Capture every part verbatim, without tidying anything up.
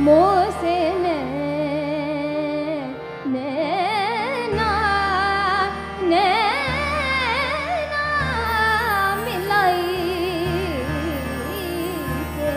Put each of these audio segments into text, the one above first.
मोसे नैना नैना मिलाएके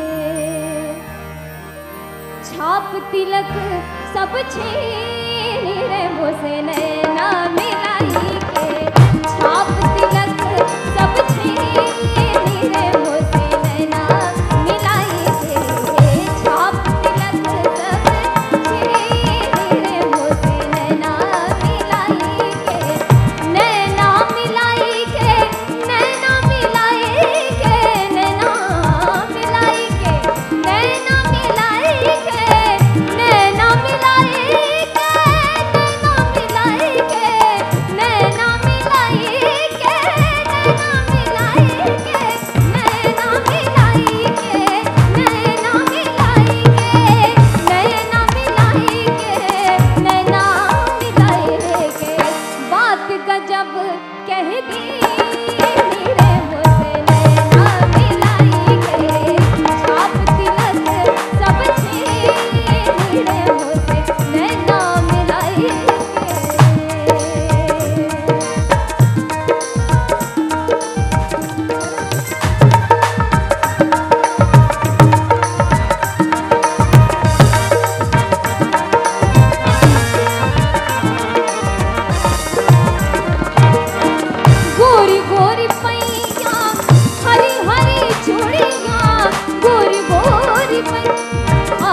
छाप तिलक सब छीनी रे मोसे नैना मिलाएके छाप तिलक सब छीनी रे मोसे नैना मिलाएके छाप तिलक सब छीनी रे मोसे नैना मिलाएके नैना मिलाएके नैना मिलाएके नैना मिलाएके नैना मिलाएके नैना मिलाएके नैना मिलाएके नैना मिलाएके नैना मिलाएके नैना मिलाएके नैना मिलाएके नैना मिलाएके बात गजब कह दी रे मोसे नैना मिलाएके छाप तिलक सब छीनी रे मोसे नैना मिलाएके गोरी गोरी पैया हरी हरी चूड़िया गोरी गोरी पैया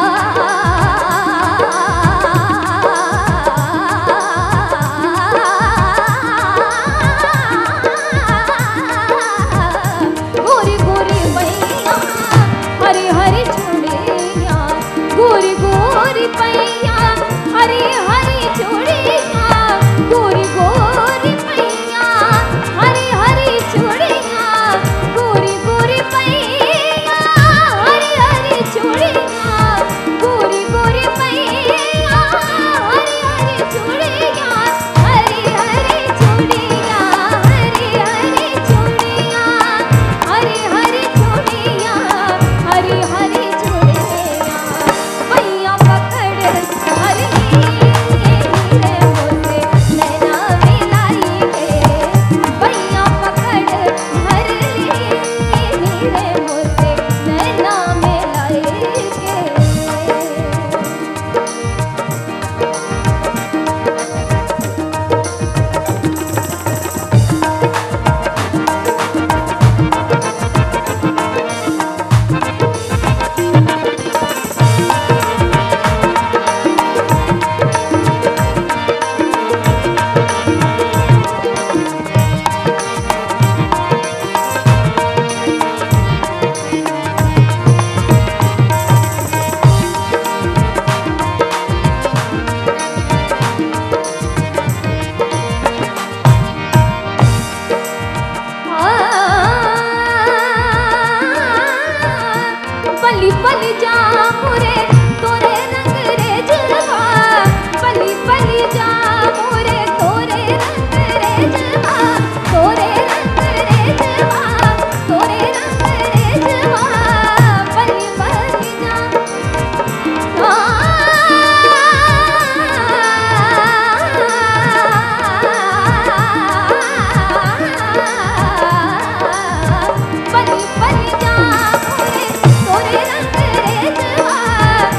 गोरी गोरी पैया हरी हरी चूड़िया गोरी गोरी पैया हरी हरी चूड़िया गोरी गोरी पैया हरी हरी चूड़िया गोरी गोरी पैया हरी हरी चूड़िया गोरी गोरी पैया हरी हरी चूड़िया हरी हरी चूड़िया हरी हरी चूड़िया हरी हरी चूड़िया हरी हरी चूड़िया पैया पकड़ हरी रे मोसे नैना मिलाएके पैया पकड़ हरी रे मोसे नैना मिलाएके बली बली जा मोरे तोरे रंग रे जवा बली बली जा मोरे तोरे रंग रे जवा तोरे रंग रे जवा तोरे रंग रे जवा बली बली जा बली बली जा मोरे तोरे रंग रे जवा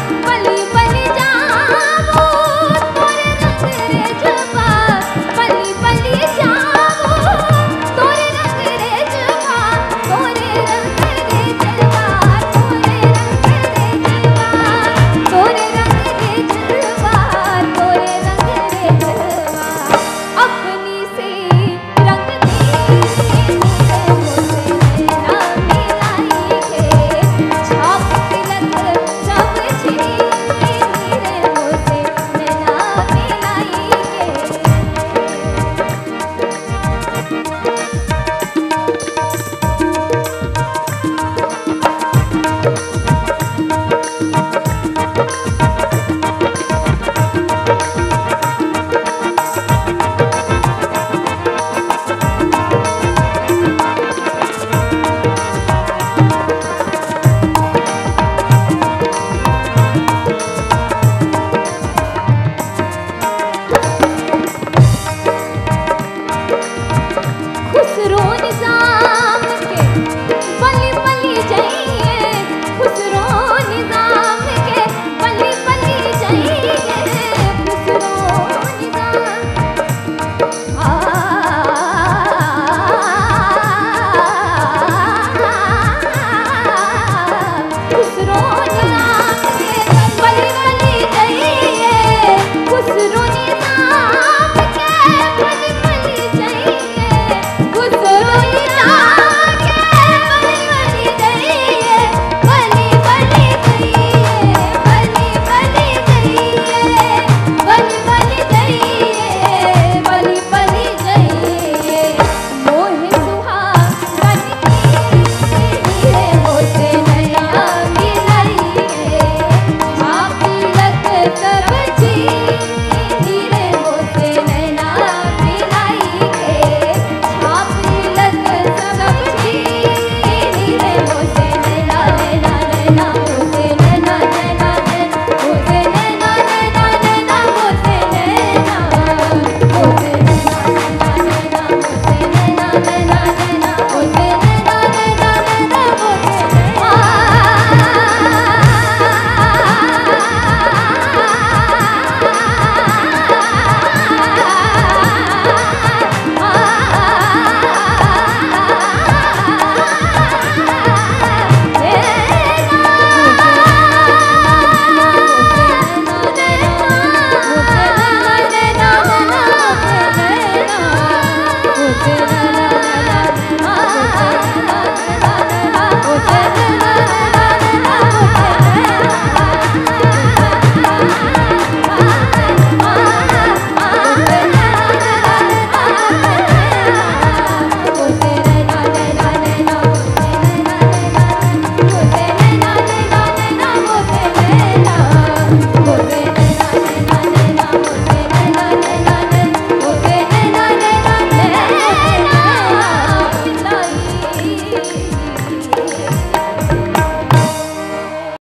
सा